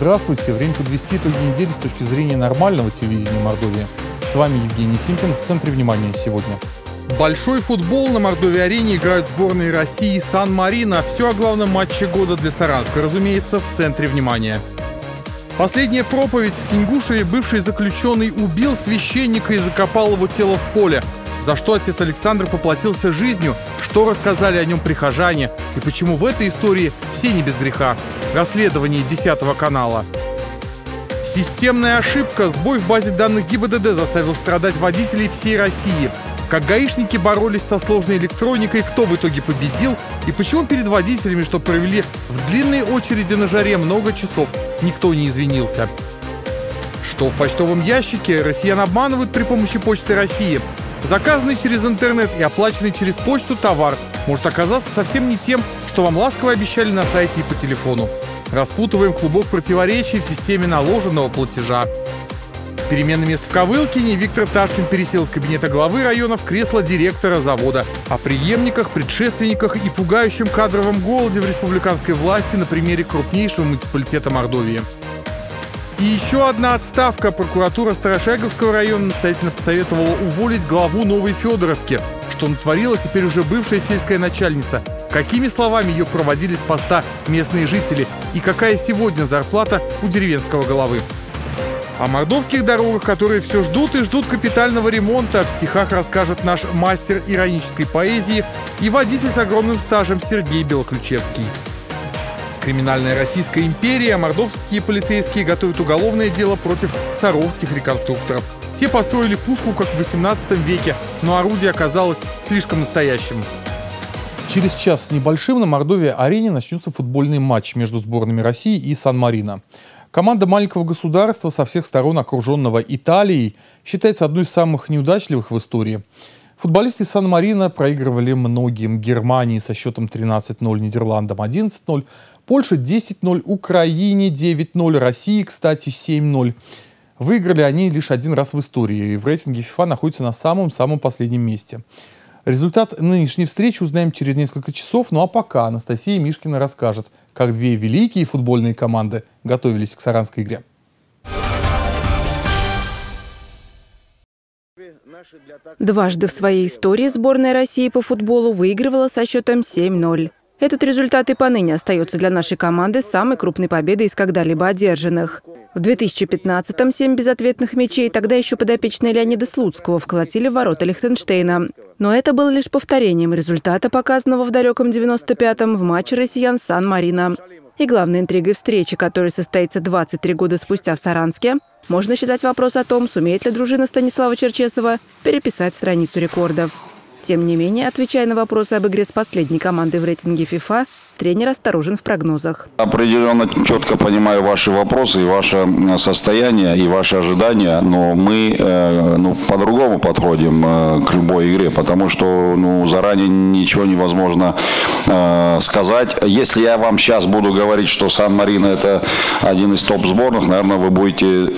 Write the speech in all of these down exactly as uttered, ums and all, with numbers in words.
Здравствуйте! Время подвести итоги недели с точки зрения нормального телевидения Мордовии. С вами Евгений Симпин. В центре внимания сегодня. Большой футбол на Мордовии-арене играют сборные России и Сан-Марино. Все о главном матче года для Саранска, разумеется, в центре внимания. Последняя проповедь в Тенгушеве бывший заключенный убил священника и закопал его тело в поле. За что отец Александр поплатился жизнью, что рассказали о нем прихожане и почему в этой истории все не без греха. Расследование десятого канала. Системная ошибка. Сбой в базе данных ГИБДД заставил страдать водителей всей России. Как гаишники боролись со сложной электроникой, кто в итоге победил и почему перед водителями, что провели в длинной очереди на жаре много часов, никто не извинился. Что в почтовом ящике россиян обманывают при помощи Почты России. Заказанный через интернет и оплаченный через почту товар может оказаться совсем не тем, что вам ласково обещали на сайте и по телефону. Распутываем клубок противоречий в системе наложенного платежа. Переменное место в Ковылкине. Виктор Ташкин пересел из кабинета главы района в кресло директора завода. О преемниках, предшественниках и пугающем кадровом голоде в республиканской власти на примере крупнейшего муниципалитета Мордовии. И еще одна отставка. Прокуратура Старошаговского района настоятельно посоветовала уволить главу Новой Федоровки, что натворила теперь уже бывшая сельская начальница. Какими словами ее проводили с поста местные жители и какая сегодня зарплата у деревенского головы. О мордовских дорогах, которые все ждут и ждут капитального ремонта, в стихах расскажет наш мастер иронической поэзии и водитель с огромным стажем Сергей Белоключевский. Криминальная Российская империя, мордовские полицейские готовят уголовное дело против саровских реконструкторов. Те построили пушку, как в восемнадцатом веке, но орудие оказалось слишком настоящим. Через час с небольшим на Мордовии-арене начнется футбольный матч между сборными России и Сан-Марино. Команда маленького государства, со всех сторон окруженного Италией, считается одной из самых неудачливых в истории. Футболисты из Сан-Марино проигрывали многим: Германии со счетом тринадцать ноль, Нидерландам одиннадцать ноль, Польше десять ноль, Украине девять ноль, России, кстати, семь ноль. Выиграли они лишь один раз в истории и в рейтинге ФИФА находятся на самом-самом последнем месте. Результат нынешней встречи узнаем через несколько часов, ну а пока Анастасия Мишкина расскажет, как две великие футбольные команды готовились к саранской игре. Дважды в своей истории сборная России по футболу выигрывала со счетом семь ноль. Этот результат и поныне остается для нашей команды самой крупной победой из когда-либо одержанных. В две тысячи пятнадцатом семь безответных мячей тогда еще подопечные Леонида Слуцкого вколотили в ворота Лихтенштейна. Но это было лишь повторением результата, показанного в далеком девяносто пятом в матче россиян Сан-Марино. И главной интригой встречи, которая состоится двадцать три года спустя в Саранске, можно считать вопрос о том, сумеет ли дружина Станислава Черчесова переписать страницу рекордов. Тем не менее, отвечая на вопросы об игре с последней командой в рейтинге ФИФА, тренер осторожен в прогнозах. Определенно четко понимаю ваши вопросы и ваше состояние, и ваши ожидания, но мы э, ну, по-другому подходим э, к любой игре, потому что ну, заранее ничего невозможно э, сказать. Если я вам сейчас буду говорить, что Сан-Марино это один из топ-сборных, наверное, вы будете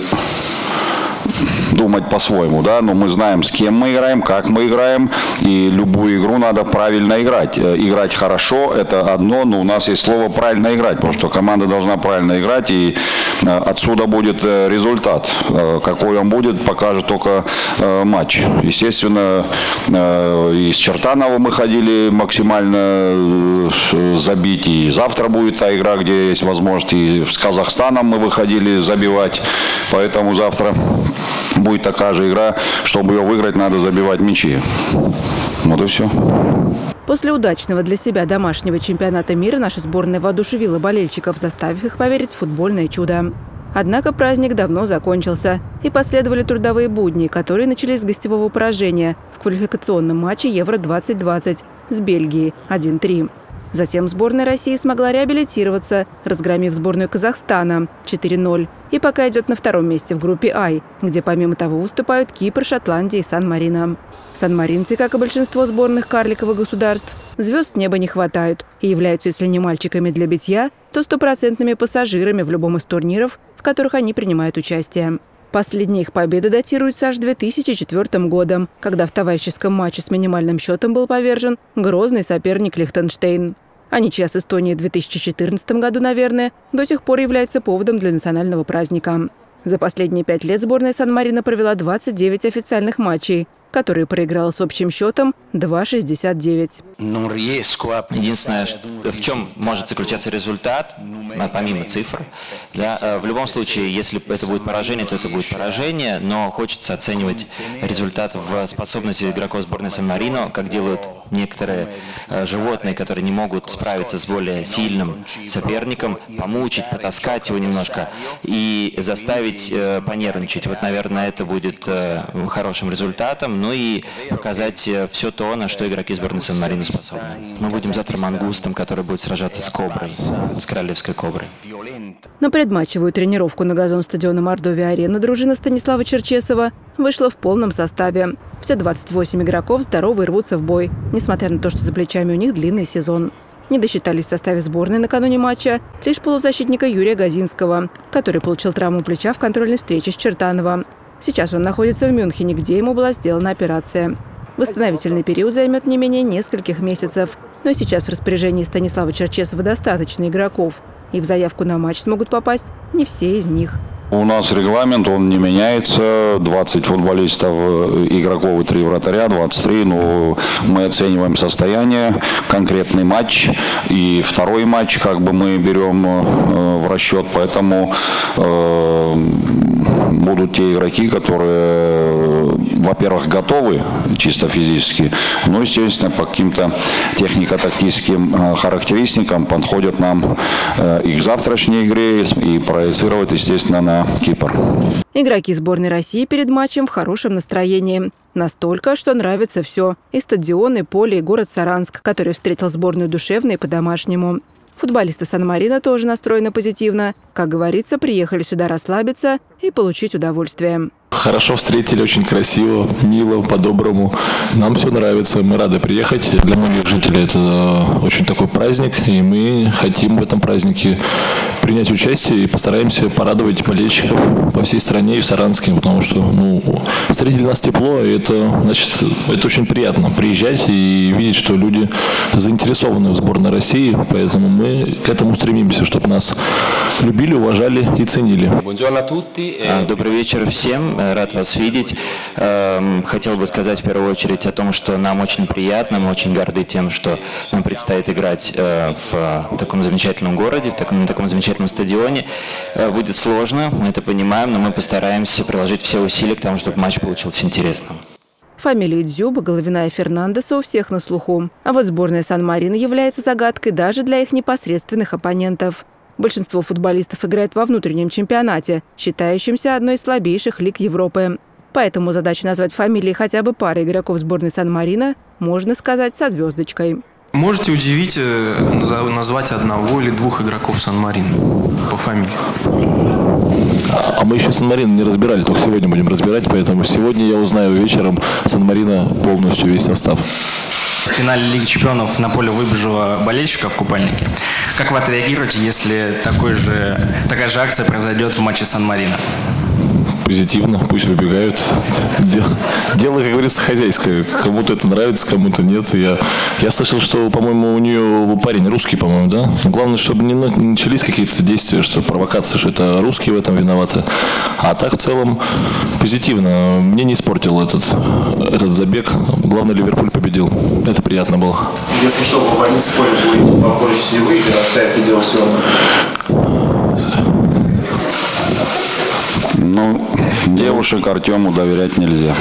думать по-своему, да, но мы знаем, с кем мы играем, как мы играем, и любую игру надо правильно играть. Играть хорошо – это одно, но у нас есть слово «правильно играть», потому что команда должна правильно играть, и отсюда будет результат. Какой он будет, покажет только матч. Естественно, из Чертанова мы ходили максимально забить, и завтра будет та игра, где есть возможность, и с Казахстаном мы выходили забивать, поэтому завтра будет такая же игра, чтобы ее выиграть, надо забивать мячи. Вот и все. После удачного для себя домашнего чемпионата мира наша сборная воодушевила болельщиков, заставив их поверить в футбольное чудо. Однако праздник давно закончился, и последовали трудовые будни, которые начались с гостевого поражения в квалификационном матче Евро двадцать двадцать с Бельгией один три. Затем сборная России смогла реабилитироваться, разгромив сборную Казахстана четыре ноль. И пока идет на втором месте в группе «Ай», где помимо того выступают Кипр, Шотландия и Сан-Марино. Сан-маринцы, как и большинство сборных карликовых государств, звезд с неба не хватают и являются, если не мальчиками для битья, то стопроцентными пассажирами в любом из турниров, в которых они принимают участие. Последняя их победа датируется аж две тысячи четвёртым годом, когда в товарищеском матче с минимальным счетом был повержен грозный соперник Лихтенштейн. А ничья с Эстонией в две тысячи четырнадцатом году, наверное, до сих пор является поводом для национального праздника. За последние пять лет сборная Сан-Марино провела двадцать девять официальных матчей, которые проиграла с общим счетом два шестьдесят девять. Единственное, в чем может заключаться результат, помимо цифр, да, в любом случае, если это будет поражение, то это будет поражение, но хочется оценивать результат в способности игроков сборной Сан-Марино, как делают некоторые животные, которые не могут справиться с более сильным соперником, помучить, потаскать его немножко и заставить понервничать. Вот, наверное, это будет хорошим результатом. Ну и показать все то, на что игроки сборной Сан-Марино способны. Мы будем завтра мангустом, который будет сражаться с коброй, с королевской коброй. На предматчевую тренировку на газон стадиона Мордовия-Арена дружина Станислава Черчесова вышла в полном составе. Все двадцать восемь игроков здоровы и рвутся в бой, несмотря на то, что за плечами у них длинный сезон. Не досчитались в составе сборной накануне матча лишь полузащитника Юрия Газинского, который получил травму плеча в контрольной встрече с Чертаново. Сейчас он находится в Мюнхене, где ему была сделана операция. Восстановительный период займет не менее нескольких месяцев. Но сейчас в распоряжении Станислава Черчесова достаточно игроков. И в заявку на матч смогут попасть не все из них. У нас регламент, он не меняется. двадцать футболистов, игроков и три вратаря, двадцать три. Ну, мы оцениваем состояние, конкретный матч. И второй матч как бы мы берем э, в расчет. Поэтому э, будут те игроки, которые, во-первых, готовы чисто физически, но, естественно, по каким-то технико-тактическим характеристикам подходят нам э, и к завтрашней игре, и проецировать, естественно, на Кипр. Игроки сборной России перед матчем в хорошем настроении. Настолько, что нравится все. И стадион, и поле, и город Саранск, который встретил сборную душевно и по-домашнему. Футболисты Сан-Марино тоже настроены позитивно. Как говорится, приехали сюда расслабиться и получить удовольствие. Хорошо встретили, очень красиво, мило, по-доброму. Нам все нравится, мы рады приехать. Для многих жителей это очень такой праздник, и мы хотим в этом празднике принять участие и постараемся порадовать болельщиков по всей стране и в Саранске, потому что ну, встретили нас тепло, и это, значит, это очень приятно приезжать и видеть, что люди заинтересованы в сборной России, поэтому мы к этому стремимся, чтобы нас любили, уважали и ценили. Добрый вечер всем. Рад вас видеть. Хотел бы сказать в первую очередь о том, что нам очень приятно, мы очень горды тем, что нам предстоит играть в таком замечательном городе, в таком, на таком замечательном стадионе. Будет сложно, мы это понимаем, но мы постараемся приложить все усилия к тому, чтобы матч получился интересным. Фамилии Дзюба, Головина и Фернандеса у всех на слуху. А вот сборная Сан-Марино является загадкой даже для их непосредственных оппонентов. Большинство футболистов играет во внутреннем чемпионате, считающемся одной из слабейших лиг Европы. Поэтому задача назвать фамилии хотя бы пары игроков сборной Сан-Марино, можно сказать, со звездочкой. Можете удивить, назвать одного или двух игроков Сан-Марино по фамилии? А мы еще Сан-Марино не разбирали, только сегодня будем разбирать, поэтому сегодня я узнаю вечером Сан-Марино полностью весь состав. В финале Лиги Чемпионов на поле выбежало болельщика в купальнике. Как вы отреагируете, если такой же, такая же акция произойдет в матче Сан-Марино? Позитивно, пусть выбегают. Дело, дело, как говорится, хозяйское. Кому-то это нравится, кому-то нет. Я, я слышал, что, по-моему, у нее парень русский, по-моему, да? Главное, чтобы не начались какие-то действия, что провокация, что это русские в этом виноваты. А так, в целом, позитивно. Мне не испортил этот, этот забег. Главное, Ливерпуль победил. Это приятно было. Если что, в больнице поле будет попозже ли вы или оставить пределы съемок? Ну, девушек Артему доверять нельзя.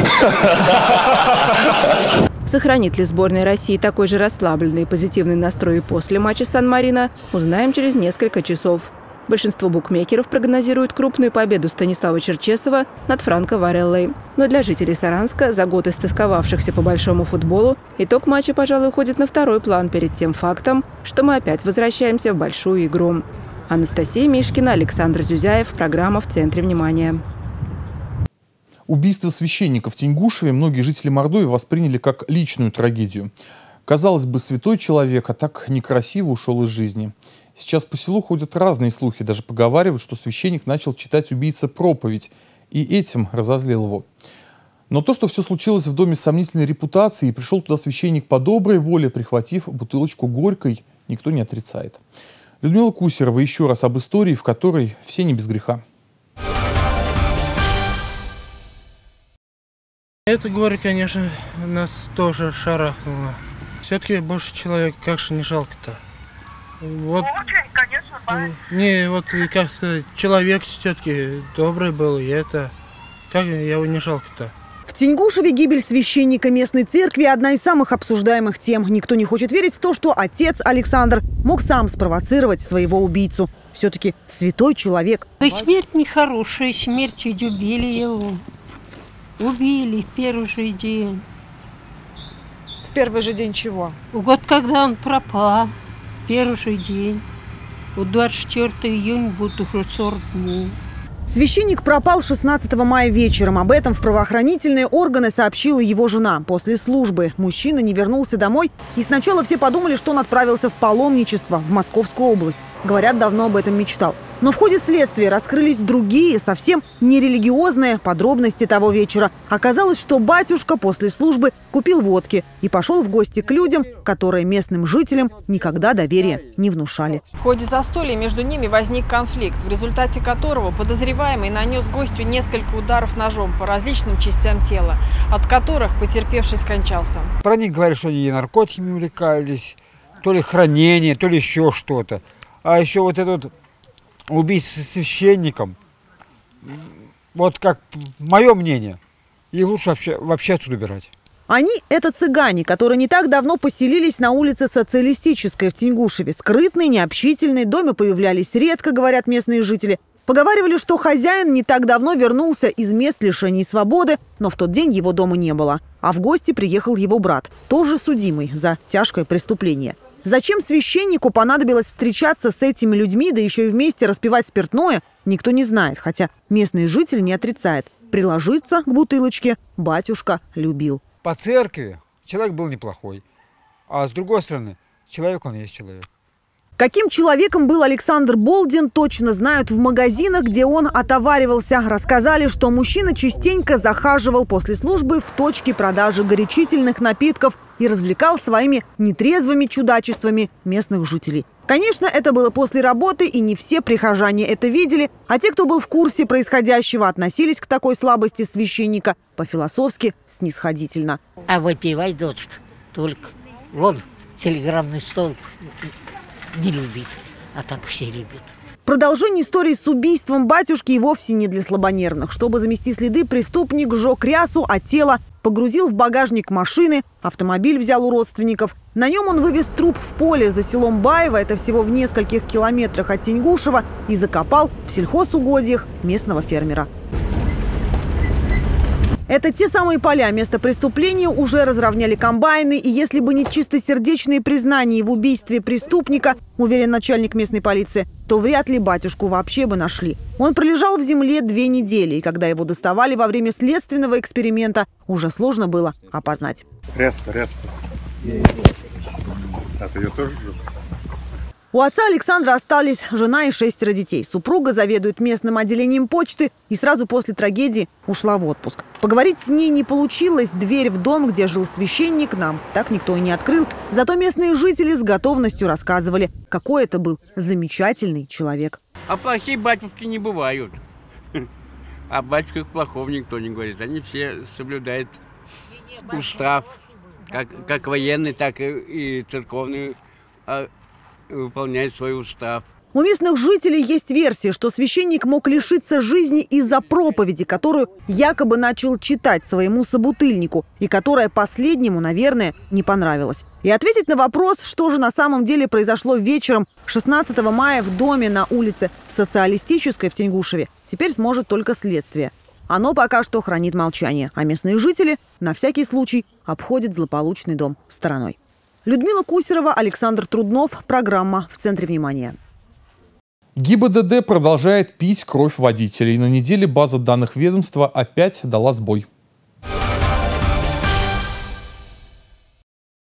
Сохранит ли сборная России такой же расслабленный и позитивный настрой после матча Сан-Марино, узнаем через несколько часов. Большинство букмекеров прогнозируют крупную победу Станислава Черчесова над Франко Вареллой. Но для жителей Саранска, за год истосковавшихся по большому футболу, итог матча, пожалуй, уходит на второй план перед тем фактом, что мы опять возвращаемся в большую игру. Анастасия Мишкина, Александр Зюзяев. Программа «В центре внимания». Убийство священника в Тенгушеве многие жители Мордовии восприняли как личную трагедию. Казалось бы, святой человек, а так некрасиво ушел из жизни. Сейчас по селу ходят разные слухи, даже поговаривают, что священник начал читать убийце проповедь, и этим разозлил его. Но то, что все случилось в доме с сомнительной репутацией, и пришел туда священник по доброй воле, прихватив бутылочку горькой, никто не отрицает. Людмила Кусерова еще раз об истории, в которой все не без греха. Это горе, конечно, нас тоже шарахнуло. Все-таки больше человек, как же не жалко-то. Вот, очень, конечно, бывает. Не, вот, как сказать, человек все-таки добрый был, и это, как его не жалко-то. В Тенгушеве гибель священника местной церкви – одна из самых обсуждаемых тем. Никто не хочет верить в то, что отец Александр мог сам спровоцировать своего убийцу. Все-таки святой человек. Да смерть нехорошая, смерть ведь убили его. Убили в первый же день. В первый же день чего? Вот когда он пропал, первый же день. Вот двадцать четвёртого июня будет уже сорок дней. Священник пропал шестнадцатого мая вечером. Об этом в правоохранительные органы сообщила его жена. После службы мужчина не вернулся домой. И сначала все подумали, что он отправился в паломничество в Московскую область. Говорят, давно об этом мечтал. Но в ходе следствия раскрылись другие, совсем нерелигиозные подробности того вечера. Оказалось, что батюшка после службы купил водки и пошел в гости к людям, которые местным жителям никогда доверия не внушали. В ходе застолья между ними возник конфликт, в результате которого подозреваемый нанес гостю несколько ударов ножом по различным частям тела, от которых потерпевший скончался. Про них говорят, что они наркотиками увлекались, то ли хранение, то ли еще что-то. А еще вот этот убийство священником, вот как мое мнение, их лучше вообще, вообще отсюда убирать. Они – это цыгане, которые не так давно поселились на улице Социалистической в Тенгушеве. Скрытные, необщительные, в доме появлялись редко, говорят местные жители. Поговаривали, что хозяин не так давно вернулся из мест лишений свободы, но в тот день его дома не было. А в гости приехал его брат, тоже судимый за тяжкое преступление. Зачем священнику понадобилось встречаться с этими людьми, да еще и вместе распивать спиртное, никто не знает, хотя местный житель не отрицает. Приложиться к бутылочке батюшка любил. По церкви человек был неплохой, а с другой стороны, человек он есть человек. Каким человеком был Александр Болдин, точно знают в магазинах, где он отоваривался. Рассказали, что мужчина частенько захаживал после службы в точки продажи горячительных напитков и развлекал своими нетрезвыми чудачествами местных жителей. Конечно, это было после работы, и не все прихожане это видели, а те, кто был в курсе происходящего, относились к такой слабости священника по-философски снисходительно. А выпивай, дочка, только вон телеграммный столб не любит, а так все любят. Продолжение истории с убийством батюшки и вовсе не для слабонервных. Чтобы замести следы, преступник сжег рясу, а тело погрузил в багажник машины, автомобиль взял у родственников. На нем он вывез труп в поле за селом Баево, это всего в нескольких километрах от Тенгушева, и закопал в сельхозугодьях местного фермера. Это те самые поля. Место преступления уже разровняли комбайны. И если бы не чистосердечные признания в убийстве преступника, уверен начальник местной полиции, то вряд ли батюшку вообще бы нашли. Он пролежал в земле две недели. И когда его доставали во время следственного эксперимента, уже сложно было опознать. Ряса, ряса. А ты ее тоже жил? У отца Александра остались жена и шестеро детей. Супруга заведует местным отделением почты и сразу после трагедии ушла в отпуск. Поговорить с ней не получилось. Дверь в дом, где жил священник, нам так никто и не открыл. Зато местные жители с готовностью рассказывали, какой это был замечательный человек. А плохие батюшки не бывают. А батюшках плохого никто не говорит. Они все соблюдают устав, как, как военный, так и, и церковный. Выполняет свой устав. У местных жителей есть версия, что священник мог лишиться жизни из-за проповеди, которую якобы начал читать своему собутыльнику, и которая последнему, наверное, не понравилась. И ответить на вопрос, что же на самом деле произошло вечером шестнадцатого мая в доме на улице Социалистической в Тенгушеве, теперь сможет только следствие. Оно пока что хранит молчание, а местные жители на всякий случай обходят злополучный дом стороной. Людмила Кусерова, Александр Труднов. Программа «В центре внимания». ГИБДД продолжает пить кровь водителей. На неделе база данных ведомства опять дала сбой. В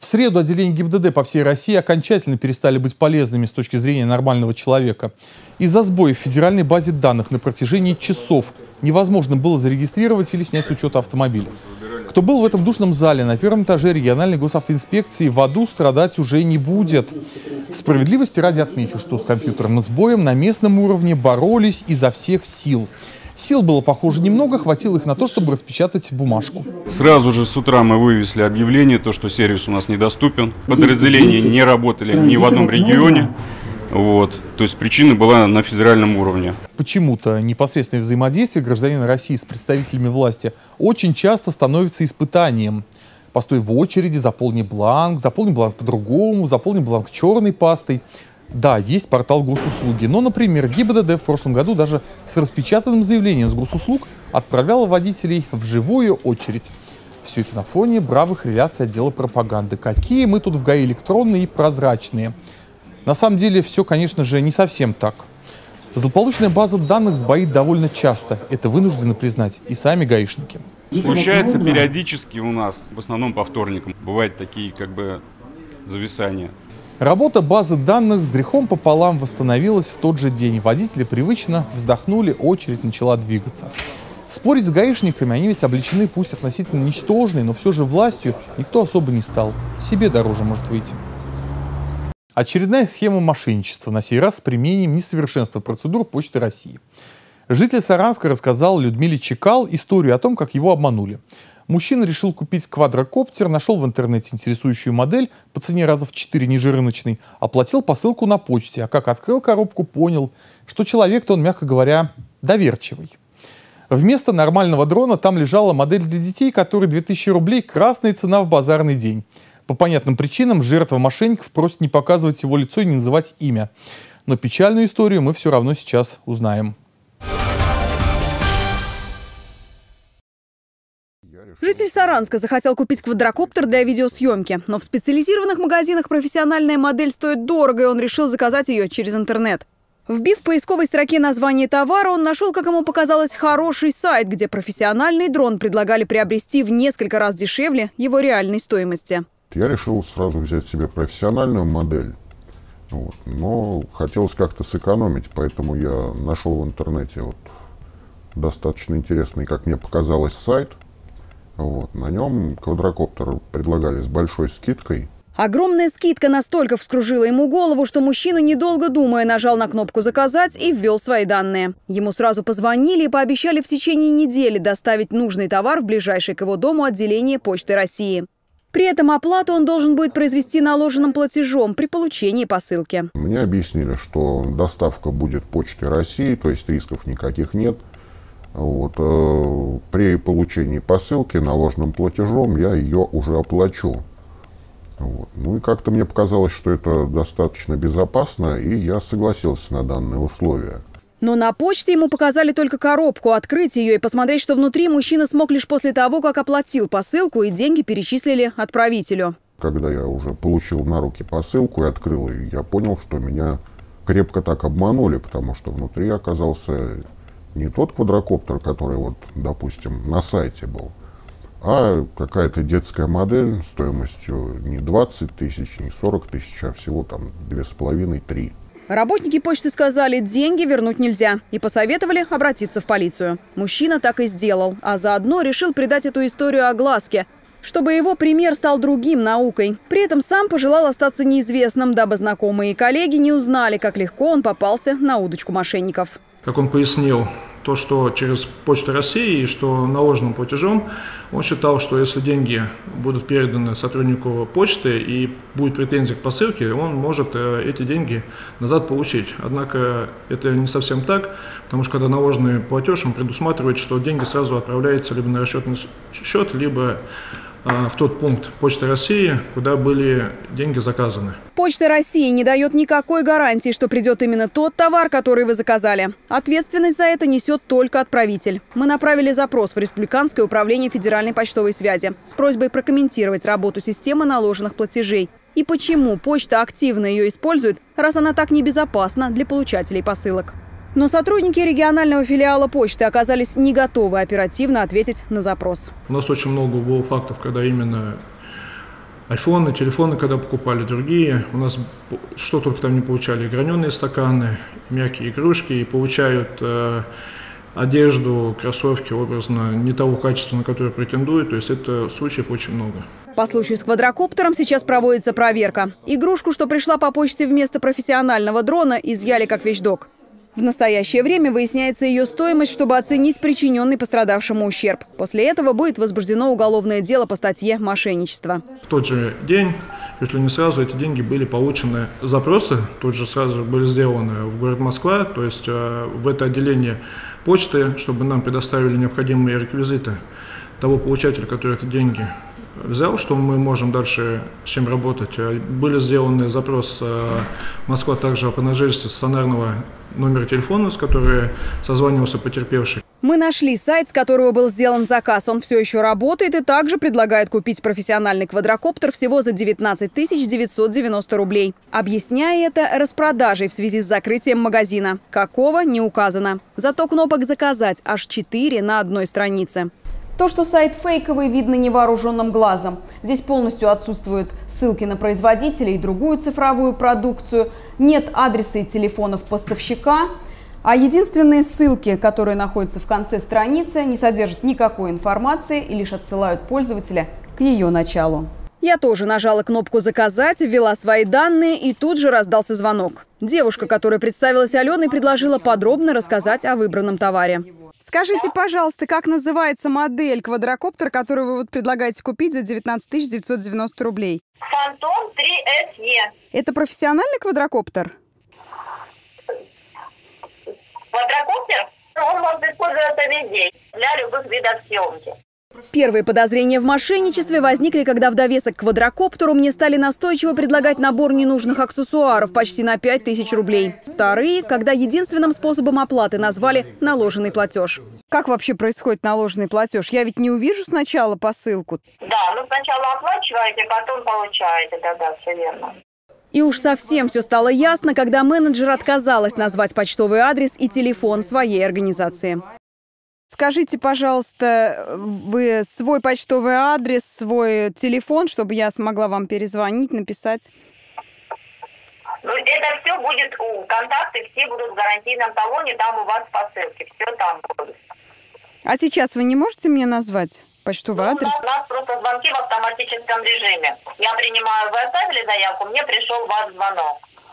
среду отделения ГИБДД по всей России окончательно перестали быть полезными с точки зрения нормального человека. Из-за сбоев в федеральной базе данных на протяжении часов невозможно было зарегистрировать или снять с учета автомобиль. Кто был в этом душном зале на первом этаже региональной госавтоинспекции, в аду страдать уже не будет. Справедливости ради отмечу, что с компьютерным сбоем на местном уровне боролись изо всех сил. Сил было, похоже, немного, хватило их на то, чтобы распечатать бумажку. Сразу же с утра мы вывесили объявление, то, что сервис у нас недоступен. Подразделения не работали ни в одном регионе. Вот. То есть причина была на федеральном уровне. Почему-то непосредственное взаимодействие гражданина России с представителями власти очень часто становится испытанием. Постой в очереди, заполни бланк, заполни бланк по-другому, заполни бланк черной пастой. Да, есть портал госуслуги, но, например, ГИБДД в прошлом году даже с распечатанным заявлением с госуслуг отправляла водителей в живую очередь. Все это на фоне бравых реляций отдела пропаганды. Какие мы тут в ГАИ электронные и прозрачные. На самом деле все, конечно же, не совсем так. Злополучная база данных сбоит довольно часто. Это вынуждены признать и сами гаишники. Случается периодически у нас, в основном по вторникам, бывают такие как бы зависания. Работа базы данных с грехом пополам восстановилась в тот же день. Водители привычно вздохнули, очередь начала двигаться. Спорить с гаишниками они ведь облечены пусть относительно ничтожной, но все же властью никто особо не стал. Себе дороже может выйти. Очередная схема мошенничества, на сей раз с применением несовершенства процедур Почты России. Житель Саранска рассказал Людмиле Чекал историю о том, как его обманули. Мужчина решил купить квадрокоптер, нашел в интернете интересующую модель по цене раза в четыре ниже рыночной, оплатил посылку на почте, а как открыл коробку, понял, что человек-то он, мягко говоря, доверчивый. Вместо нормального дрона там лежала модель для детей, которой две тысячи рублей, красная цена в базарный день. По понятным причинам жертва мошенников просит не показывать его лицо и не называть имя. Но печальную историю мы все равно сейчас узнаем. Житель Саранска захотел купить квадрокоптер для видеосъемки, но в специализированных магазинах профессиональная модель стоит дорого, и он решил заказать ее через интернет. Вбив в поисковой строке название товара, он нашел, как ему показалось, хороший сайт, где профессиональный дрон предлагали приобрести в несколько раз дешевле его реальной стоимости. Я решил сразу взять себе профессиональную модель, вот, но хотелось как-то сэкономить, поэтому я нашел в интернете вот достаточно интересный, как мне показалось, сайт. Вот, на нем квадрокоптер предлагали с большой скидкой. Огромная скидка настолько вскружила ему голову, что мужчина, недолго думая, нажал на кнопку «Заказать» и ввел свои данные. Ему сразу позвонили и пообещали в течение недели доставить нужный товар в ближайшее к его дому отделение Почты России. При этом оплату он должен будет произвести наложенным платежом при получении посылки. Мне объяснили, что доставка будет Почтой России, то есть рисков никаких нет. Вот, э, при получении посылки наложенным платежом я ее уже оплачу. Вот. Ну и как-то мне показалось, что это достаточно безопасно, и я согласился на данные условия. Но на почте ему показали только коробку. Открыть ее и посмотреть, что внутри, мужчина смог лишь после того, как оплатил посылку, и деньги перечислили отправителю. Когда я уже получил на руки посылку и открыл ее, я понял, что меня крепко так обманули, потому что внутри оказался не тот квадрокоптер, который, вот, допустим, на сайте был, а какая-то детская модель стоимостью не двадцать тысяч, не сорок тысяч, а всего там две с половиной — три. Работники почты сказали, деньги вернуть нельзя, и посоветовали обратиться в полицию. Мужчина так и сделал, а заодно решил придать эту историю огласке, чтобы его пример стал другим наукой. При этом сам пожелал остаться неизвестным, дабы знакомые и коллеги не узнали, как легко он попался на удочку мошенников. Как он пояснил, то, что через Почту России и что наложенным платежом, он считал, что если деньги будут переданы сотруднику почты и будет претензия к посылке, он может эти деньги назад получить. Однако это не совсем так, потому что когда наложенный платеж, он предусматривает, что деньги сразу отправляются либо на расчетный счет, либо в тот пункт Почты России, куда были деньги заказаны. Почта России не дает никакой гарантии, что придет именно тот товар, который вы заказали. Ответственность за это несет только отправитель. Мы направили запрос в Республиканское управление Федеральной почтовой связи с просьбой прокомментировать работу системы наложенных платежей и почему почта активно ее использует, раз она так небезопасна для получателей посылок. Но сотрудники регионального филиала почты оказались не готовы оперативно ответить на запрос. У нас очень много было фактов, когда именно айфоны, телефоны, когда покупали, другие. У нас что только там не получали. Граненые стаканы, мягкие игрушки. И получают э, одежду, кроссовки, образно, не того качества, на которое претендуют. То есть это случаев очень много. По случаю с квадрокоптером сейчас проводится проверка. Игрушку, что пришла по почте вместо профессионального дрона, изъяли как вещдок. В настоящее время выясняется ее стоимость, чтобы оценить причиненный пострадавшему ущерб. После этого будет возбуждено уголовное дело по статье «Мошенничество». В тот же день, чуть ли не сразу, эти деньги были получены. Запросы тут же сразу были сделаны в город Москва, то есть э, в это отделение почты, чтобы нам предоставили необходимые реквизиты того получателя, который эти деньги взял, что мы можем дальше с чем работать. Были сделаны запрос э, Москва также по нажительству стационарного номера телефона, с которым созванивался потерпевший. Мы нашли сайт, с которого был сделан заказ. Он все еще работает и также предлагает купить профессиональный квадрокоптер всего за девятнадцать тысяч девятьсот девяносто рублей. Объясняя это распродажей в связи с закрытием магазина. Какого, не указано. Зато кнопок «Заказать» аж четыре на одной странице. То, что сайт фейковый, видно невооруженным глазом. Здесь полностью отсутствуют ссылки на производителей и другую цифровую продукцию. Нет адреса и телефонов поставщика. А единственные ссылки, которые находятся в конце страницы, не содержат никакой информации и лишь отсылают пользователя к ее началу. Я тоже нажала кнопку «Заказать», ввела свои данные и тут же раздался звонок. Девушка, которая представилась Аленой, предложила подробно рассказать о выбранном товаре. Скажите, пожалуйста, как называется модель квадрокоптера, которую вы вот предлагаете купить за девятнадцать тысяч девятьсот девяносто рублей? Фантом три эс е. Это профессиональный квадрокоптер? Квадрокоптер? Он может использоваться везде, для любых видов съемки. Первые подозрения в мошенничестве возникли, когда в довесок к квадрокоптеру мне стали настойчиво предлагать набор ненужных аксессуаров почти на пять тысяч рублей. Вторые, когда единственным способом оплаты назвали наложенный платеж. Как вообще происходит наложенный платеж? Я ведь не увижу сначала посылку. Да, ну сначала оплачиваете, потом получаете, да, да, все верно. И уж совсем все стало ясно, когда менеджер отказалась назвать почтовый адрес и телефон своей организации. Скажите, пожалуйста, вы свой почтовый адрес, свой телефон, чтобы я смогла вам перезвонить, написать? Ну, это все будет, у контакты все будут в гарантийном талоне, там у вас посылки, все там будет. А сейчас вы не можете мне назвать почтовый ну, адрес? У нас просто звонки в автоматическом режиме. Я принимаю, вы оставили заявку, мне пришел ваш звонок.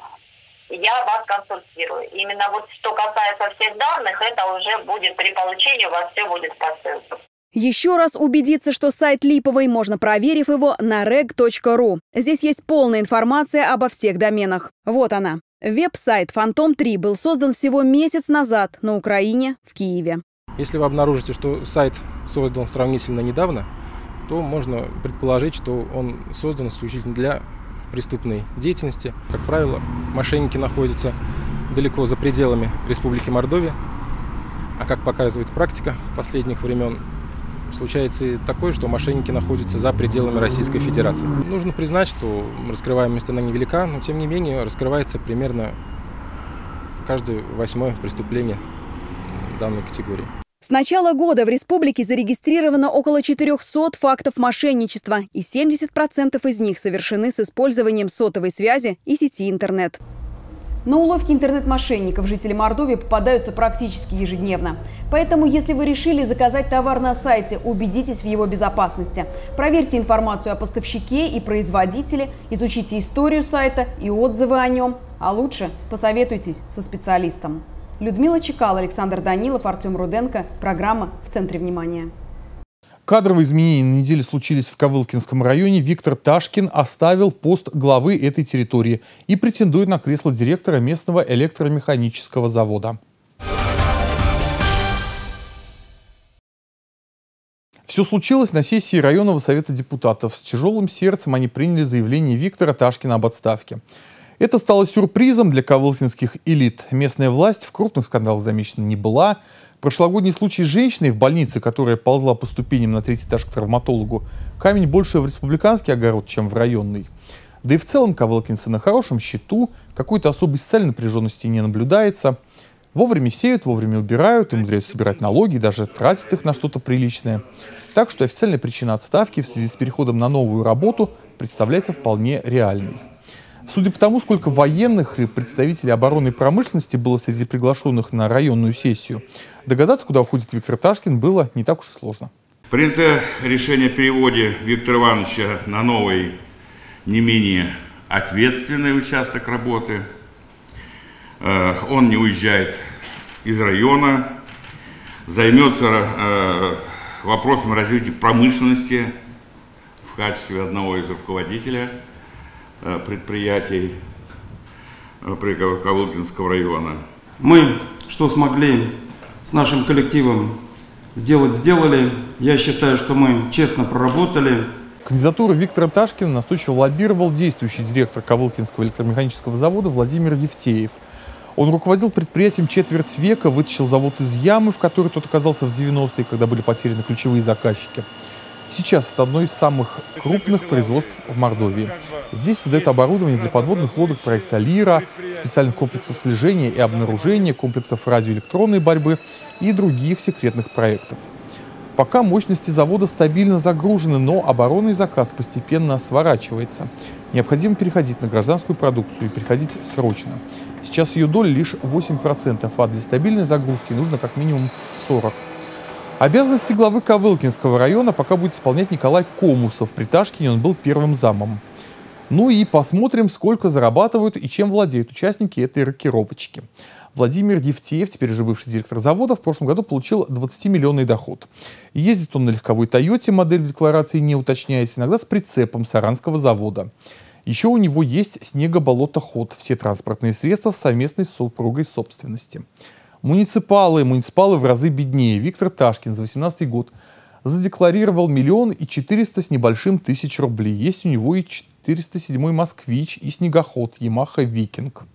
Я вас консультирую. Именно вот что касается всех данных, это уже будет при получении, у вас все будет в посылке. Еще раз убедиться, что сайт липовый, можно, проверив его на рег точка ру. Здесь есть полная информация обо всех доменах. Вот она. Веб-сайт «Фантом три» был создан всего месяц назад на Украине, в Киеве. Если вы обнаружите, что сайт создан сравнительно недавно, то можно предположить, что он создан исключительно для преступной деятельности. Как правило, мошенники находятся далеко за пределами Республики Мордовия. А как показывает практика последних времен, случается и такое, что мошенники находятся за пределами Российской Федерации. Нужно признать, что раскрываемость она невелика, но тем не менее раскрывается примерно каждое восьмое преступление данной категории. С начала года в республике зарегистрировано около четырёхсот фактов мошенничества, и семьдесят процентов из них совершены с использованием сотовой связи и сети интернет. На уловки интернет-мошенников жители Мордовии попадаются практически ежедневно. Поэтому, если вы решили заказать товар на сайте, убедитесь в его безопасности. Проверьте информацию о поставщике и производителе, изучите историю сайта и отзывы о нем, а лучше посоветуйтесь со специалистом. Людмила Чекал, Александр Данилов, Артем Руденко. Программа «В центре внимания». Кадровые изменения на неделе случились в Ковылкинском районе. Виктор Ташкин оставил пост главы этой территории и претендует на кресло директора местного электромеханического завода. Все случилось на сессии районного совета депутатов. С тяжелым сердцем они приняли заявление Виктора Ташкина об отставке. Это стало сюрпризом для ковылкинских элит. Местная власть в крупных скандалах замечена не была. Прошлогодний случай с женщиной в больнице, которая ползла по ступеням на третий этаж к травматологу, камень больше в республиканский огород, чем в районный. Да и в целом ковылкинцы на хорошем счету, какой-то особой социальной напряженности не наблюдается. Вовремя сеют, вовремя убирают, и умудряются собирать налоги, даже тратят их на что-то приличное. Так что официальная причина отставки в связи с переходом на новую работу представляется вполне реальной. Судя по тому, сколько военных и представителей оборонной промышленности было среди приглашенных на районную сессию, догадаться, куда уходит Виктор Ташкин, было не так уж и сложно. Принято решение о переводе Виктора Ивановича на новый, не менее ответственный участок работы. Он не уезжает из района, займется вопросом развития промышленности в качестве одного из руководителей предприятий Ковылкинского района. Мы, что смогли с нашим коллективом сделать, сделали. Я считаю, что мы честно проработали. Кандидатуру Виктора Ташкина настойчиво лоббировал действующий директор Ковылкинского электромеханического завода Владимир Евтеев. Он руководил предприятием четверть века, вытащил завод из ямы, в которой тот оказался в девяностые, когда были потеряны ключевые заказчики. Сейчас это одно из самых крупных производств в Мордовии. Здесь создают оборудование для подводных лодок проекта «Лира», специальных комплексов слежения и обнаружения, комплексов радиоэлектронной борьбы и других секретных проектов. Пока мощности завода стабильно загружены, но оборонный заказ постепенно сворачивается. Необходимо переходить на гражданскую продукцию и переходить срочно. Сейчас ее доля лишь восемь процентов, а для стабильной загрузки нужно как минимум сорок процентов. Обязанности главы Ковылкинского района пока будет исполнять Николай Комусов. При Ташкине он был первым замом. Ну и посмотрим, сколько зарабатывают и чем владеют участники этой рокировочки. Владимир Евтеев, теперь уже бывший директор завода, в прошлом году получил двадцатимиллионный доход. Ездит он на легковой «Тойоте», модель в декларации не уточняется, иногда с прицепом Саранского завода. Еще у него есть снегоболотоход, все транспортные средства в совместной с супругой собственности. Муниципалы, муниципалы в разы беднее. Виктор Ташкин за восемнадцатый год задекларировал миллион и четыреста с небольшим тысяч рублей. Есть у него и четыреста седьмой «Москвич», и снегоход «Ямаха Викинг».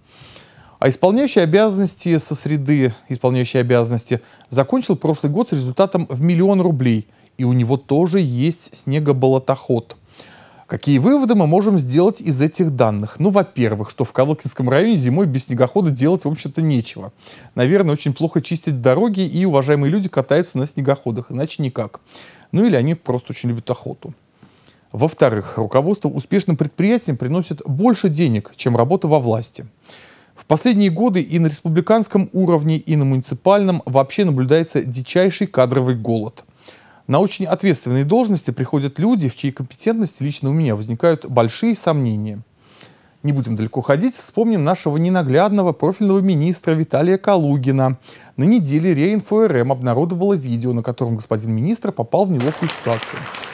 А исполняющий обязанности со среды, исполняющий обязанности, закончил прошлый год с результатом в миллион рублей. И у него тоже есть снегоболотоход. Какие выводы мы можем сделать из этих данных? Ну, во-первых, что в Ковылкинском районе зимой без снегохода делать, в общем-то, нечего. Наверное, очень плохо чистить дороги, и уважаемые люди катаются на снегоходах, иначе никак. Ну, или они просто очень любят охоту. Во-вторых, руководство успешным предприятиям приносит больше денег, чем работа во власти. В последние годы и на республиканском уровне, и на муниципальном вообще наблюдается дичайший кадровый голод. На очень ответственные должности приходят люди, в чьей компетентности лично у меня возникают большие сомнения. Не будем далеко ходить, вспомним нашего ненаглядного профильного министра Виталия Калугина. На неделе РИА-Инфо-РМ обнародовала видео, на котором господин министр попал в неловкую ситуацию.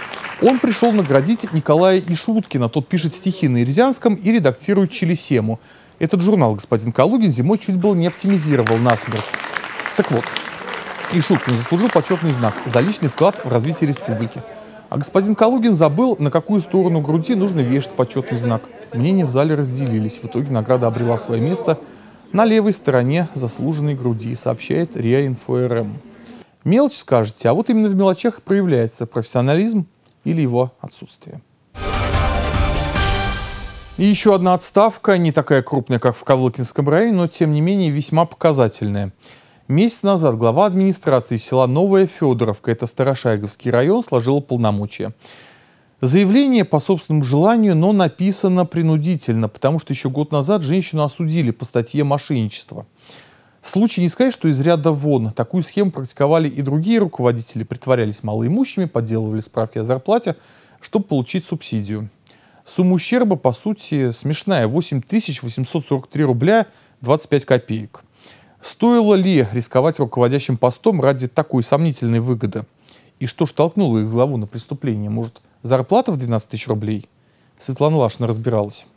Он пришел наградить Николая Ишуткина. Тот пишет стихи на ирзианском и редактирует «Челесему». Этот журнал господин Калугин зимой чуть было не оптимизировал насмерть. Так вот, Ишуткин заслужил почетный знак за личный вклад в развитие республики. А господин Калугин забыл, на какую сторону груди нужно вешать почетный знак. Мнения в зале разделились. В итоге награда обрела свое место на левой стороне заслуженной груди, сообщает РИА-Инфо-РМ. Мелочь скажете, а вот именно в мелочах проявляется профессионализм или его отсутствие. И еще одна отставка, не такая крупная, как в Ковылкинском районе, но тем не менее весьма показательная. Месяц назад глава администрации села Новая Федоровка, это Старошайговский район, сложила полномочия. Заявление по собственному желанию, но написано принудительно, потому что еще год назад женщину осудили по статье «Мошенничество». Случай не сказать, что из ряда вон. Такую схему практиковали и другие руководители, притворялись малоимущими, подделывали справки о зарплате, чтобы получить субсидию. Сумма ущерба, по сути, смешная – восемь тысяч восемьсот сорок три рубля двадцать пять копеек. Стоило ли рисковать руководящим постом ради такой сомнительной выгоды? И что ж толкнуло их главу на преступление? Может, зарплата в двенадцать тысяч рублей? Светлана Лашина разбиралась.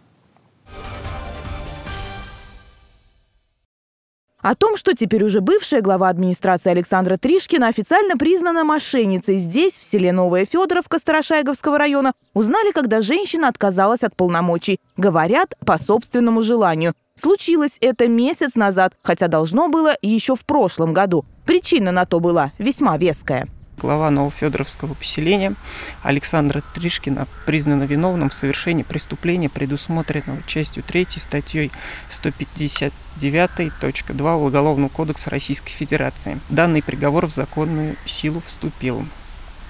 О том, что теперь уже бывшая глава администрации Александра Тришкина официально признана мошенницей здесь, в селе Новая Федоровка Старошайговского района, узнали, когда женщина отказалась от полномочий. Говорят, по собственному желанию. Случилось это месяц назад, хотя должно было еще в прошлом году. Причина на то была весьма веская. Глава Новофедоровского поселения Александра Тришкина признана виновным в совершении преступления, предусмотренного частью третьей статьей сто пятьдесят девять точка два Уголовного кодекса Российской Федерации. Данный приговор в законную силу вступил.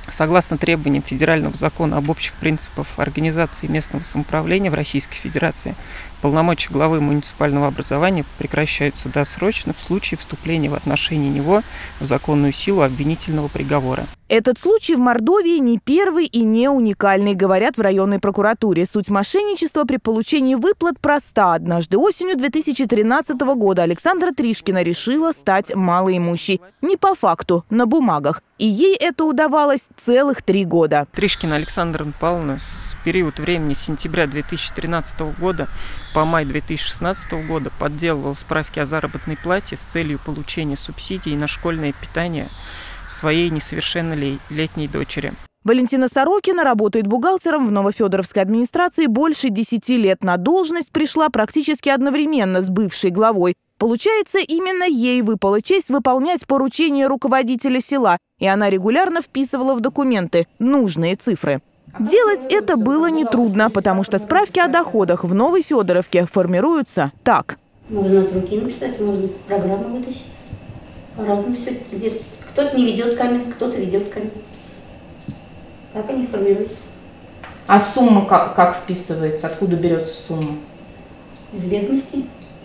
Согласно требованиям Федерального закона об общих принципах организации местного самоуправления в Российской Федерации, полномочия главы муниципального образования прекращаются досрочно в случае вступления в отношении него в законную силу обвинительного приговора. Этот случай в Мордовии не первый и не уникальный, говорят в районной прокуратуре. Суть мошенничества при получении выплат проста. Однажды осенью две тысячи тринадцатого года Александра Тришкина решила стать малоимущей. Не по факту, на бумагах. И ей это удавалось целых три года. Тришкина Александра Павловна с период времени с сентября две тысячи тринадцатого года по май две тысячи шестнадцатого года подделывала справки о заработной плате с целью получения субсидий на школьное питание своей несовершеннолетней дочери. Валентина Сорокина работает бухгалтером в Новофедоровской администрации больше десяти лет. На должность пришла практически одновременно с бывшей главой. Получается, именно ей выпала честь выполнять поручения руководителя села, и она регулярно вписывала в документы нужные цифры. Делать это было нетрудно, потому что справки о доходах в Новой Федоровке формируются так. Можно от руки написать, можно программу вытащить. По-разному все это. Кто-то не ведет коммент, кто-то ведет коммент. Так они формируются. А сумма как, как вписывается? Откуда берется сумма? Из ведомости.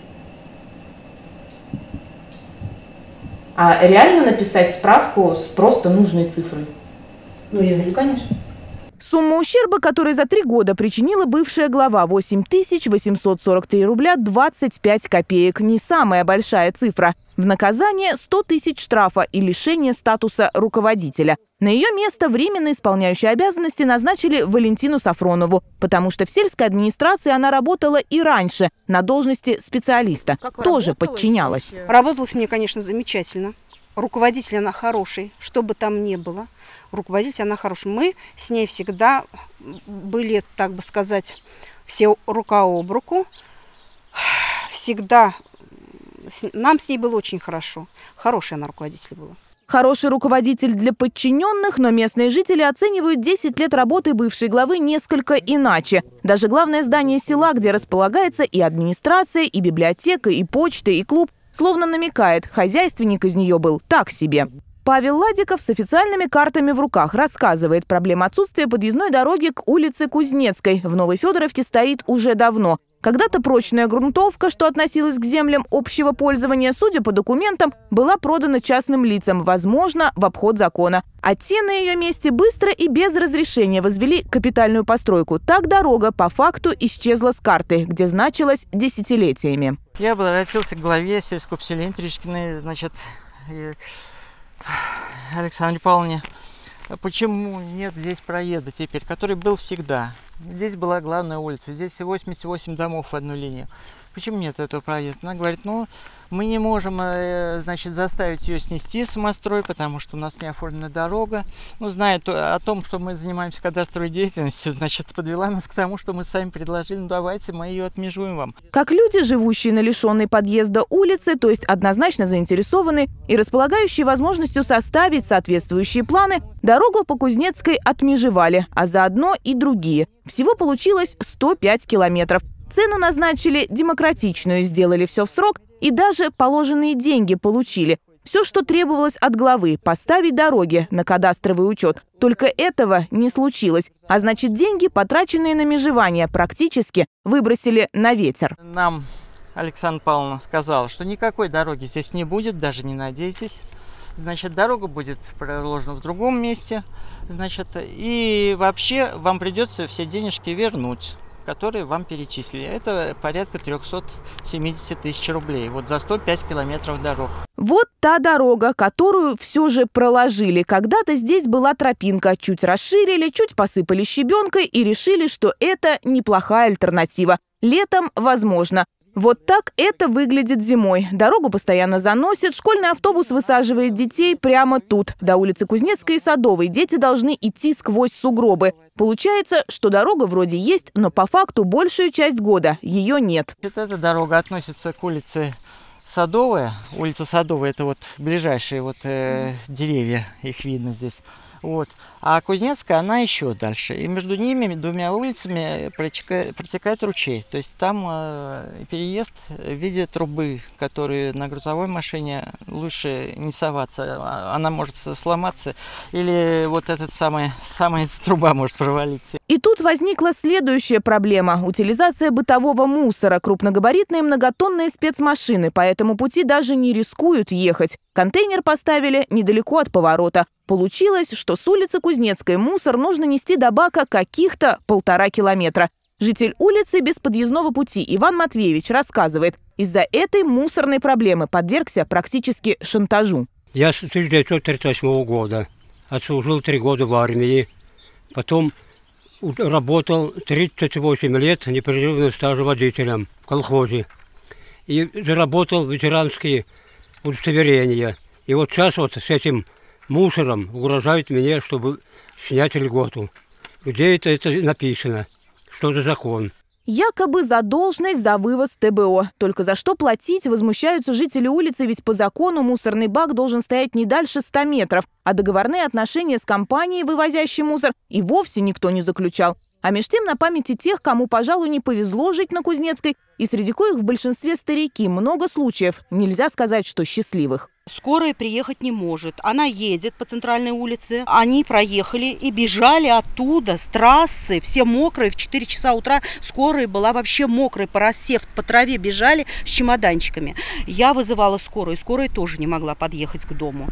А реально написать справку с просто нужной цифрой? Ну, реально, конечно. Сумма ущерба, который за три года причинила бывшая глава – восемь тысяч восемьсот сорок три рубля двадцать пять копеек. Не самая большая цифра. В наказание – сто тысяч штрафа и лишение статуса руководителя. На ее место временно исполняющей обязанности назначили Валентину Сафронову, потому что в сельской администрации она работала и раньше на должности специалиста. Тоже подчинялась. Работалась мне, конечно, замечательно. Руководитель она хороший, что бы там ни было. Руководитель она хороший. Мы с ней всегда были, так бы сказать, все рука об руку. Всегда нам с ней было очень хорошо. Хорошая она руководитель была. Хороший руководитель для подчиненных, но местные жители оценивают десять лет работы бывшей главы несколько иначе. Даже главное здание села, где располагается и администрация, и библиотека, и почта, и клуб, словно намекает, хозяйственник из нее был так себе. Павел Ладиков с официальными картами в руках рассказывает, проблема отсутствия подъездной дороги к улице Кузнецкой в Новой Федоровке стоит уже давно. Когда-то прочная грунтовка, что относилась к землям общего пользования, судя по документам, была продана частным лицам, возможно, в обход закона. А те на ее месте быстро и без разрешения возвели капитальную постройку. Так дорога по факту исчезла с карты, где значилась десятилетиями. Я обратился к главе сельского поселения Тришкиной, значит, Александре Павловне. Почему нет здесь проезда теперь, который был всегда? Здесь была главная улица, здесь восемьдесят восемь домов в одну линию. Почему нет этого проезда? Она говорит, ну, мы не можем, значит, заставить ее снести самострой, потому что у нас не оформлена дорога. Ну, зная то, о том, что мы занимаемся кадастровой деятельностью, значит, подвела нас к тому, что мы сами предложили, ну, давайте мы ее отмежуем вам. Как люди, живущие на лишенной подъезда улице, то есть однозначно заинтересованы и располагающие возможностью составить соответствующие планы, дорогу по Кузнецкой отмежевали, а заодно и другие. Всего получилось сто пять километров. Цену назначили демократичную, сделали все в срок и даже положенные деньги получили. Все, что требовалось от главы – поставить дороги на кадастровый учет. Только этого не случилось. А значит, деньги, потраченные на межевание, практически выбросили на ветер. Нам Александра Павловна сказала, что никакой дороги здесь не будет, даже не надейтесь. Значит, дорога будет проложена в другом месте. Значит, и вообще вам придется все денежки вернуть, которые вам перечислили. Это порядка трёхсот семидесяти тысяч рублей. Вот за сто пять километров дорог. Вот та дорога, которую все же проложили. Когда-то здесь была тропинка. Чуть расширили, чуть посыпали щебенкой и решили, что это неплохая альтернатива. Летом возможно. Вот так это выглядит зимой. Дорогу постоянно заносит, школьный автобус высаживает детей прямо тут. До улицы Кузнецкой и Садовой дети должны идти сквозь сугробы. Получается, что дорога вроде есть, но по факту большую часть года ее нет. Вот эта дорога относится к улице Садовая. Улица Садовая – это вот ближайшие вот, э, деревья, их видно здесь. Вот. А Кузнецкая, она еще дальше. И между ними, двумя улицами, протекает, протекает ручей. То есть там э, переезд в виде трубы, которые на грузовой машине лучше не соваться. Она может сломаться. Или вот эта самая, самая труба может провалиться. И тут возникла следующая проблема – утилизация бытового мусора. Крупногабаритные многотонные спецмашины по этому пути даже не рискуют ехать. Контейнер поставили недалеко от поворота. Получилось, что с улицы Кузнецкой мусор нужно нести до бака каких-то полтора километра. Житель улицы без подъездного пути Иван Матвеевич рассказывает, из-за этой мусорной проблемы подвергся практически шантажу. Я с тысяча девятьсот тридцать восьмого года отслужил три года в армии, потом работал тридцать восемь лет непрерывного стажа водителем в колхозе и заработал ветеранские удостоверения. И вот сейчас вот с этим мусором угрожают мне, чтобы снять льготу. Где это, это написано? Что за закон? Якобы задолженность за вывоз ТБО. Только за что платить, возмущаются жители улицы, ведь по закону мусорный бак должен стоять не дальше ста метров, а договорные отношения с компанией, вывозящей мусор, и вовсе никто не заключал. А меж тем на памяти тех, кому, пожалуй, не повезло жить на Кузнецкой, и среди коих в большинстве старики, много случаев, нельзя сказать, что счастливых. Скорая приехать не может. Она едет по центральной улице. Они проехали и бежали оттуда, с трассы, все мокрые. В четыре часа утра скорая была вообще мокрая, по росе, по траве бежали с чемоданчиками. Я вызывала скорую, скорая тоже не могла подъехать к дому.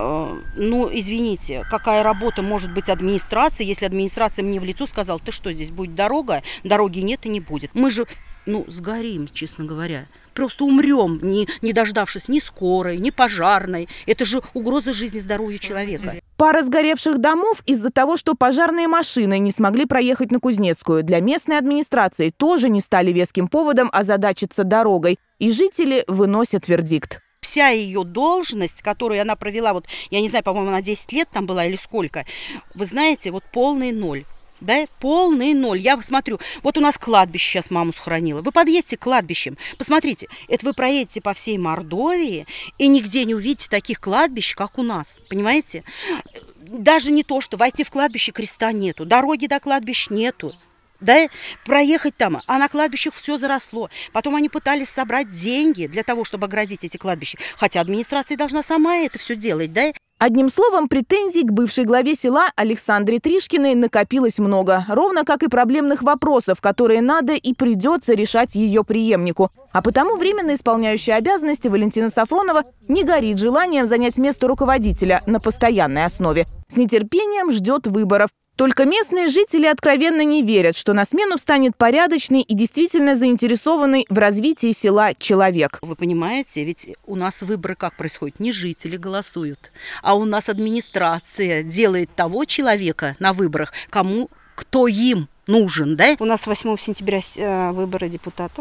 Ну, извините, какая работа может быть администрации, если администрация мне в лицо сказала: ты что, здесь будет дорога? Дороги нет и не будет. Мы же, ну, сгорим, честно говоря. Просто умрем, не, не дождавшись ни скорой, ни пожарной. Это же угроза жизни и здоровью человека. Пара сгоревших домов из-за того, что пожарные машины не смогли проехать на Кузнецкую. Для местной администрации тоже не стали веским поводом озадачиться дорогой. И жители выносят вердикт. Вся ее должность, которую она провела, вот я не знаю, по-моему, на десять лет там была или сколько, вы знаете, вот полный ноль. Да, полный ноль. Я смотрю, вот у нас кладбище сейчас маму сохранила. Вы подъедете к кладбищам, посмотрите, это вы проедете по всей Мордовии и нигде не увидите таких кладбищ, как у нас, понимаете? Даже не то, что войти в кладбище, креста нету, дороги до кладбищ нету. Да, проехать там, а на кладбищах все заросло. Потом они пытались собрать деньги для того, чтобы оградить эти кладбища. Хотя администрация должна сама это все делать, да? Одним словом, претензий к бывшей главе села Александре Тришкиной накопилось много. Ровно как и проблемных вопросов, которые надо и придется решать ее преемнику. А потому временно исполняющая обязанности Валентина Сафронова не горит желанием занять место руководителя на постоянной основе. С нетерпением ждет выборов. Только местные жители откровенно не верят, что на смену встанет порядочный и действительно заинтересованный в развитии села человек. Вы понимаете, ведь у нас выборы как происходят? Не жители голосуют, а у нас администрация делает того человека на выборах, кому, кто им нужен, да? У нас восьмого сентября выборы депутатов.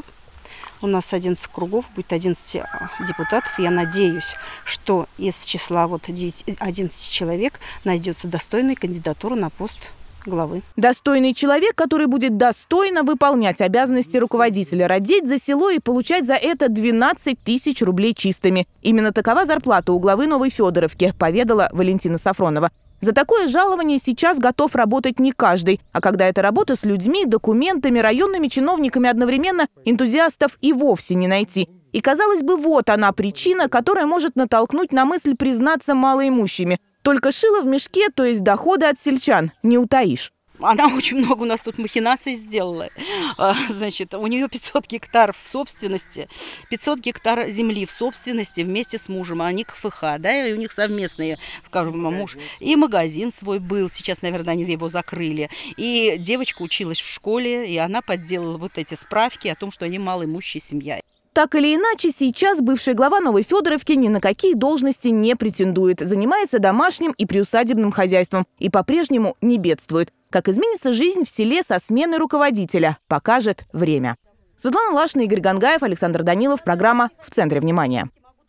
У нас одиннадцать кругов, будет одиннадцать депутатов. Я надеюсь, что из числа вот одиннадцати человек найдется достойная кандидатура на пост главы. Достойный человек, который будет достойно выполнять обязанности руководителя, родить за село и получать за это двенадцать тысяч рублей чистыми. Именно такова зарплата у главы Новой Федоровки, поведала Валентина Сафронова. За такое жалование сейчас готов работать не каждый. А когда это работа с людьми, документами, районными чиновниками одновременно, энтузиастов и вовсе не найти. И, казалось бы, вот она причина, которая может натолкнуть на мысль признаться малоимущими. Только шило в мешке, то есть доходы от сельчан, не утаишь. Она очень много у нас тут махинаций сделала. Значит, у нее пятьсот гектаров в собственности, пятьсот гектар земли в собственности вместе с мужем. Они КФХ, да, и у них совместные, скажем, муж. И магазин свой был, сейчас, наверное, они его закрыли. И девочка училась в школе, и она подделала вот эти справки о том, что они малоимущая семья. Так или иначе, сейчас бывшая глава Новой Федоровки ни на какие должности не претендует. Занимается домашним и приусадебным хозяйством и по-прежнему не бедствует. Как изменится жизнь в селе со сменой руководителя, покажет время. Светлана Лашина, Игорь Гангаев, Александр Данилов. Программа «В центре внимания».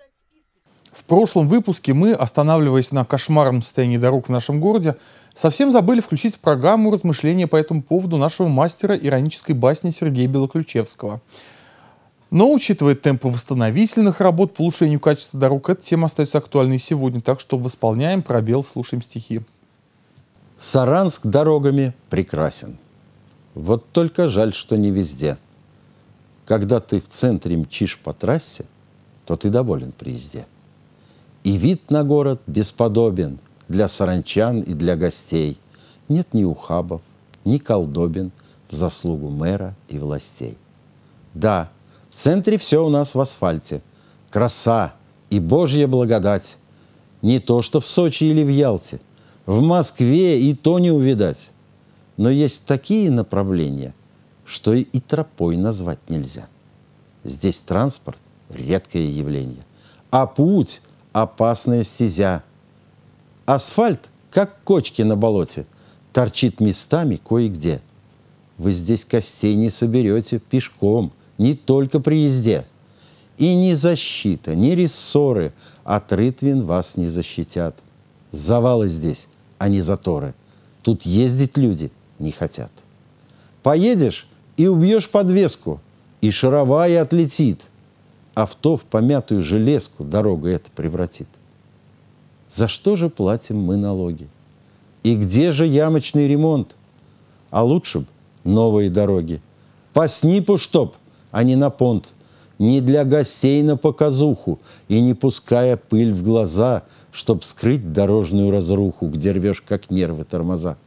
В прошлом выпуске мы, останавливаясь на кошмарном состоянии дорог в нашем городе, совсем забыли включить в программу размышления по этому поводу нашего мастера иронической басни Сергея Белоключевского. Но, учитывая темпы восстановительных работ по улучшению качества дорог, эта тема остается актуальной сегодня. Так что восполняем пробел, слушаем стихи. Саранск дорогами прекрасен. Вот только жаль, что не везде. Когда ты в центре мчишь по трассе, то ты доволен при езде. И вид на город бесподобен для саранчан и для гостей. Нет ни ухабов, ни колдобин в заслугу мэра и властей. Да, в центре все у нас в асфальте. Краса и Божья благодать. Не то, что в Сочи или в Ялте. В Москве и то не увидать. Но есть такие направления, что и тропой назвать нельзя. Здесь транспорт – редкое явление, а путь – опасная стезя. Асфальт, как кочки на болоте, торчит местами кое-где. Вы здесь костей не соберете пешком, не только при езде. И ни защита, ни рессоры от рытвин вас не защитят. Завалы здесь, а не заторы. Тут ездить люди не хотят. Поедешь и убьешь подвеску, и шаровая отлетит. Авто в помятую железку дорога это превратит. За что же платим мы налоги? И где же ямочный ремонт? А лучше б новые дороги. По снипу чтоб, а не на понт. Не для гостей на показуху, и не пуская пыль в глаза, чтоб скрыть дорожную разруху, где рвешь, как нервы, тормоза.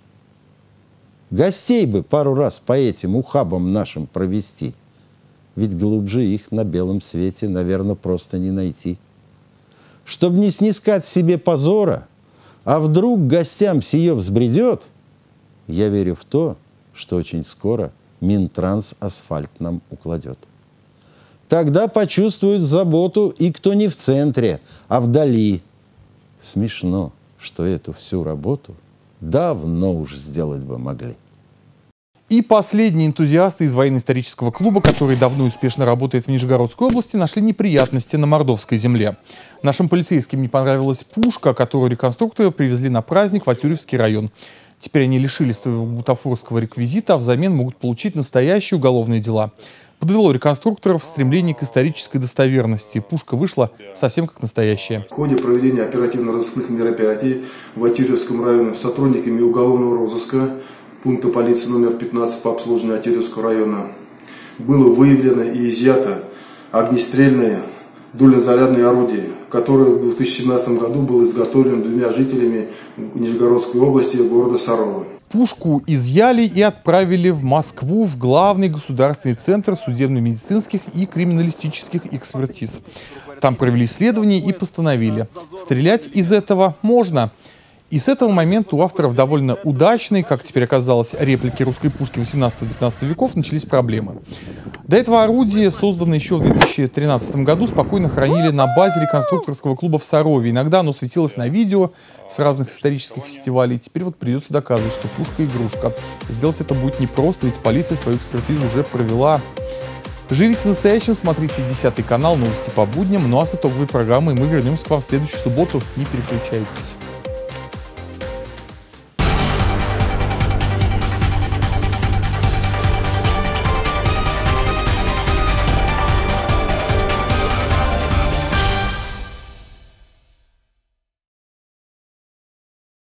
Гостей бы пару раз по этим ухабам нашим провести, ведь глубже их на белом свете, наверное, просто не найти. Чтоб не снискать себе позора, а вдруг гостям сие взбредет, я верю в то, что очень скоро Минтранс асфальт нам укладет. Тогда почувствуют заботу и кто не в центре, а вдали. Смешно, что эту всю работу давно уж сделать бы могли. И последние энтузиасты из военно-исторического клуба, который давно и успешно работает в Нижегородской области, нашли неприятности на мордовской земле. Нашим полицейским не понравилась пушка, которую реконструкторы привезли на праздник в Атюревский район. Теперь они лишились своего бутафорского реквизита, а взамен могут получить настоящие уголовные дела. Подвело реконструкторов стремление к исторической достоверности. Пушка вышла совсем как настоящая. В ходе проведения оперативно-розыскных мероприятий в Атюревском районе сотрудниками уголовного розыска пункта полиции номер пятнадцать по обслуживанию Атюревского района было выявлено и изъято огнестрельное дульнозарядное орудие, которое в две тысячи семнадцатом году было изготовлено двумя жителями Нижегородской области города Сарова. Пушку изъяли и отправили в Москву, в главный государственный центр судебно-медицинских и криминалистических экспертиз. Там провели исследования и постановили: стрелять из этого можно. И с этого момента у авторов довольно удачной, как теперь оказалось, реплики русской пушки восемнадцатого-девятнадцатого веков начались проблемы. До этого орудие, созданное еще в две тысячи тринадцатом году, спокойно хранили на базе реконструкторского клуба в Сарове. Иногда оно светилось на видео с разных исторических фестивалей. Теперь вот придется доказывать, что пушка игрушка. Сделать это будет непросто, ведь полиция свою экспертизу уже провела. Живите настоящим, смотрите десятый канал, новости по будням. Ну а с итоговой программой мы вернемся к вам в следующую субботу. Не переключайтесь.